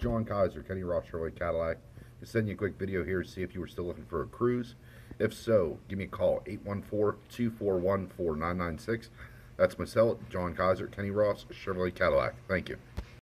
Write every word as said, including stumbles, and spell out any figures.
John Kaiser, Kenny Ross Chevrolet Cadillac. Just sending you a quick video here to see if you were still looking for a cruise. If so, give me a call, eight one four, two four one, four nine nine six. That's my cell, John Kaiser, Kenny Ross Chevrolet Cadillac. Thank you.